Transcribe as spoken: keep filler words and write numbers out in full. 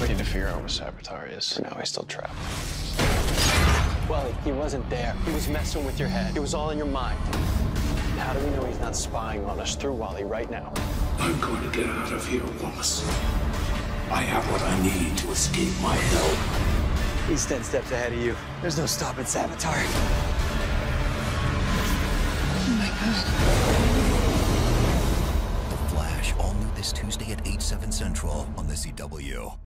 We need to figure out where Savitar is. For now, he's still trapped. Wally, he wasn't there. He was messing with your head. It was all in your mind. How do we know he's not spying on us through Wally right now? I'm going to get out of here, Wallace. I have what I need to escape my hell. He's ten steps ahead of you. There's no stopping Savitar. Oh my God. The Flash, all new this Tuesday at eight, seven Central on the C W.